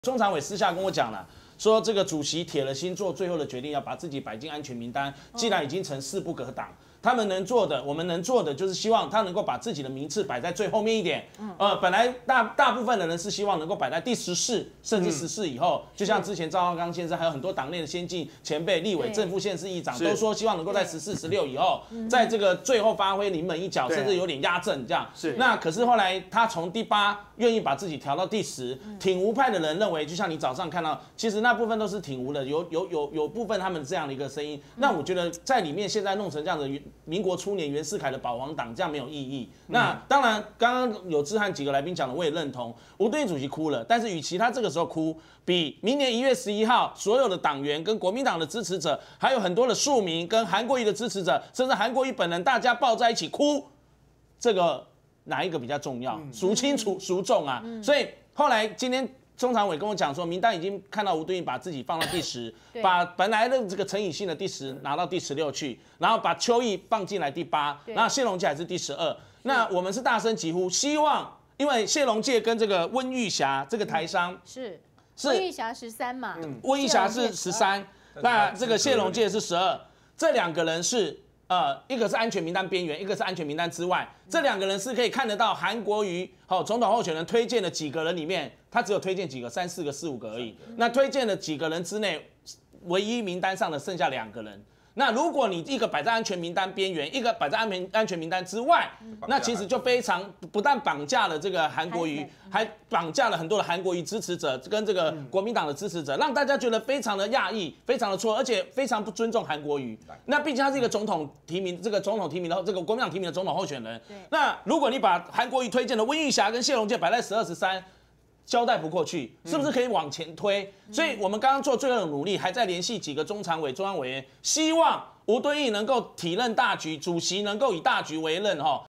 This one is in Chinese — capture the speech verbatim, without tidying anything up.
中常委私下跟我讲了，说这个主席铁了心做最后的决定，要把自己摆进安全名单。既然已经成势不可挡，他们能做的，我们能做的就是希望他能够把自己的名次摆在最后面一点。呃，本来大大部分的人是希望能够摆在第十四，甚至十四以后。就像之前赵少康先生，还有很多党内的先进前辈、立委、正副县市议长都说，希望能够在十四、十六以后，在这个最后发挥临门一脚，甚至有点压阵这样。是。那可是后来他从第八愿意把自己调到第十，挺吴派的人认为，就像你早上看到，其实那部分都是挺吴的，有有有有部分他们这样的一个声音。那我觉得在里面现在弄成这样的。民国初年袁世凯的保皇党，这样没有意义。那当然，刚刚有志汉几个来宾讲的，我也认同。吴敦义主席哭了，但是与其他这个时候哭，比明年一月十一号所有的党员跟国民党的支持者，还有很多的庶民跟韩国瑜的支持者，甚至韩国瑜本人，大家抱在一起哭，这个哪一个比较重要？孰轻孰孰重啊？所以后来今天。中常委跟我讲说，名单已经看到吴敦义把自己放到第十，把本来的这个陈以信的第十拿到第十六去，然后把邱毅放进来第八，然后谢龙介还是第十二。那我们是大声疾呼，希望因为谢龙介跟这个温玉霞这个台商是是温玉霞十三嘛， 温玉霞是十三，那这个谢龙介是十二，这两个人是。呃，一个是安全名单边缘，一个是安全名单之外，这两个人是可以看得到韩国瑜好、哦、总统候选人推荐的几个人里面，他只有推荐几个，三四个、四五个而已。那推荐的几个人之内，唯一名单上的剩下两个人。那如果你一个摆在安全名单边缘，一个摆在安全安全名单之外，那其实就非常不但绑架了这个韩国瑜，还绑架了很多的韩国瑜支持者跟这个国民党的支持者，让大家觉得非常的讶异，非常的错，而且非常不尊重韩国瑜。那毕竟他是一个总统提名，这个总统提名的这个国民党提名的总统候选人。那如果你把韩国瑜推荐的温玉霞跟谢龙介摆在十二十三。交代不过去，是不是可以往前推？嗯、所以我们刚刚做最后的努力，还在联系几个中常委、中央委员，希望吴敦义能够体认大局，主席能够以大局为任哈，